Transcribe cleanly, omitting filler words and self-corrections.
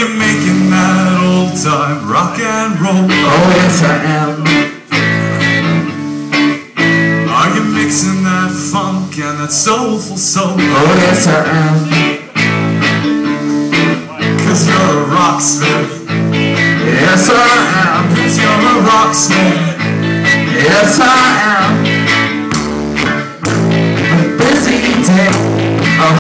you making that old time rock and roll? Oh yes I am. Are you mixing that funk and that soulful soul? Oh yes I am.